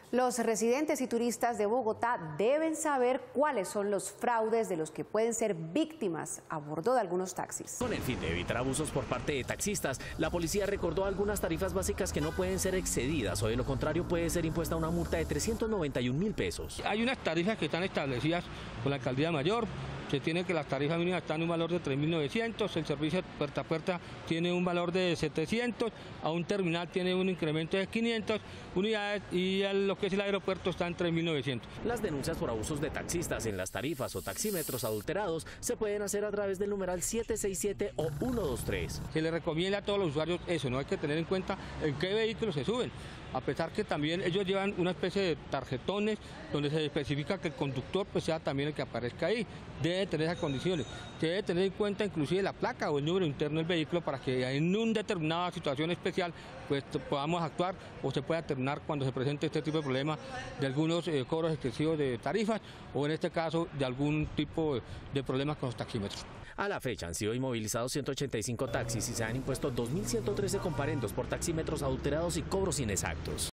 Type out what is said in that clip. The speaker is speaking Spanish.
Los residentes y turistas de Bogotá deben saber cuáles son los fraudes de los que pueden ser víctimas a bordo de algunos taxis. Con el fin de evitar abusos por parte de taxistas, la policía recordó algunas tarifas básicas que no pueden ser excedidas o de lo contrario puede ser impuesta una multa de 391.000 pesos. Hay unas tarifas que están establecidas por la Alcaldía Mayor. Se tiene que las tarifas mínimas están en un valor de 3.900, el servicio puerta a puerta tiene un valor de 700, a un terminal tiene un incremento de 500 unidades y a lo que es el aeropuerto está en 3.900. Las denuncias por abusos de taxistas en las tarifas o taxímetros adulterados se pueden hacer a través del numeral 767 o 123. Se le recomienda a todos los usuarios eso, no hay que tener en cuenta en qué vehículos se suben, a pesar que también ellos llevan una especie de tarjetones donde se especifica que el conductor pues sea también el que aparezca ahí. Debe tener esas condiciones, se debe tener en cuenta inclusive la placa o el número interno del vehículo para que en una determinada situación especial pues podamos actuar o se pueda terminar cuando se presente este tipo de problemas de algunos cobros excesivos de tarifas o en este caso de algún tipo de problemas con los taxímetros. A la fecha han sido inmovilizados 185 taxis y se han impuesto 2.113 comparendos por taxímetros adulterados y cobros inexactos.